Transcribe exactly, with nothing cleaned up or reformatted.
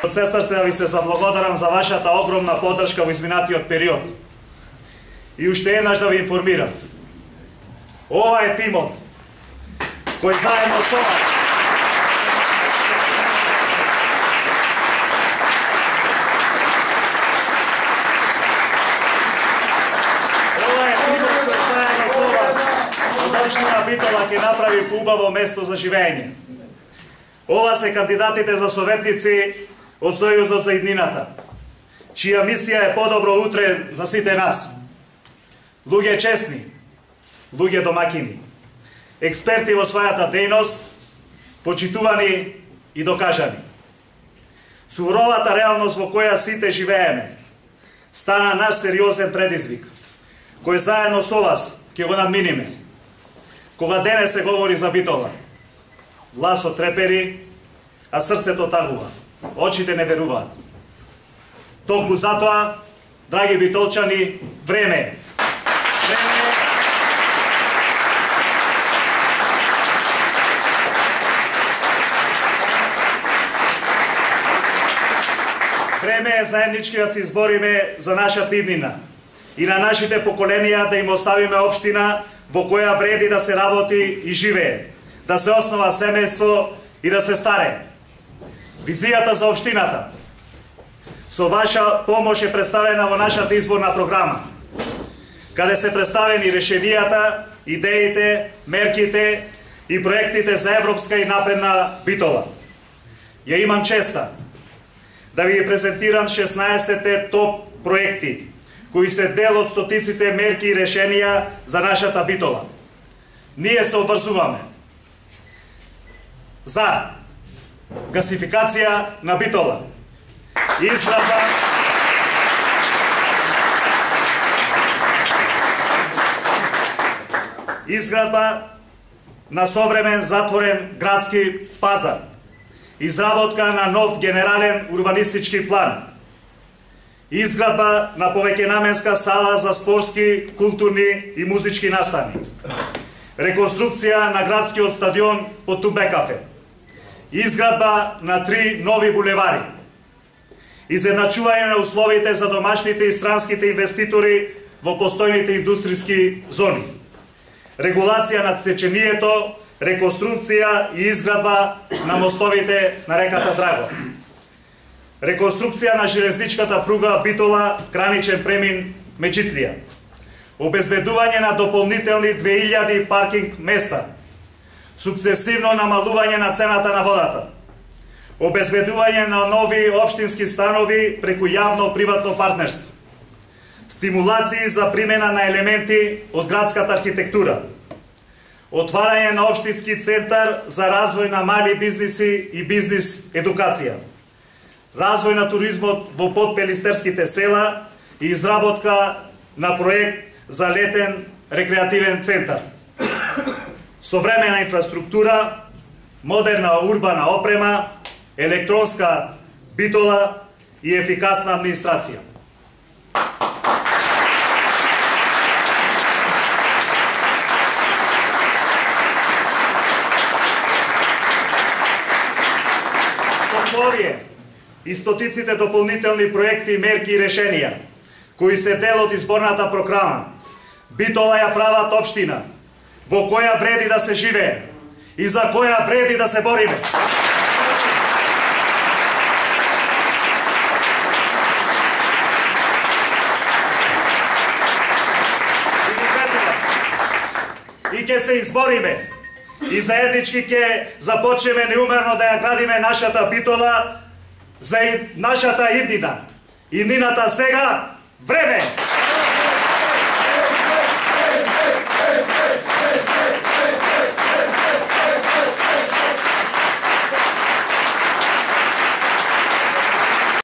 Од се срце да ви се заблагодарам за вашата огромна поддршка во изминатиот период. И уште еднаш да ви информирам. Ова е тимот кој заедно со вас Ова е тимот кој заедно со вас од општина Битола ќе направи поубаво место за живење. Ова се кандидатите за советници од Сојузот за иднината, чија мисија е подобро утре за сите нас. Луѓе честни, луѓе домакини, експерти во својата дејност, почитувани и докажани. Суровата реалност во која сите живееме стана наш сериозен предизвик, кој заедно со вас ќе го надминиме. Кога денес се говори за Битола, гласот трепери, а срцето тагува, очите не веруваат. Токму затоа, драги битолчани, време е. Време е. Време е заеднички да се избориме за нашата иднина и на нашите поколенија да им оставиме општина во која вреди да се работи и живее, да се основа семејство и да се старе. Визијата за општината со ваша помош е представена во нашата изборна програма, каде се представени решенијата, идеите, мерките и проектите за европска и напредна Битола. Ја имам честа да ви ги презентирам шеснаесетте топ проекти, кои се дел од стотиците мерки и решенија за нашата Битола. Ние се обврзуваме за гасификација на Битола, изградба изградба на современ затворен градски пазар, изработка на нов генерален урбанистички план, изградба на повеќенаменска сала за спортски, културни и музички настани, реконструкција на градскиот стадион по Тумбе кафе, изградба на три нови булевари, изедначување на условите за домашните и странските инвеститори во постојните индустријски зони, регулација на течението, реконструкција и изградба на мостовите на реката Драго, реконструкција на железничката пруга Битола граничен премин Мечитлија, обезбедување на дополнителни две илјади паркинг места, сукцесивно намалување на цената на водата, обезбедување на нови општински станови преку јавно-приватно партнерство, стимулации за примена на елементи од градската архитектура, отварање на општински центар за развој на мали бизниси и бизнис едукација, развој на туризмот во подпелистерските села и изработка на проект за летен рекреативен центар, современа инфраструктура, модерна урбана опрема, електронска Битола и ефикасна администрација. Овие и стотиците дополнителни проекти, мерки и решенија, кои се дел од изборната програма, Битола ја прават општина во која вреди да се живее и за која вреди да се бориме. И ќе се избориме и заеднички ќе започнеме неумерно да ја градиме нашата Битола за нашата иднина. Иднината сега, време!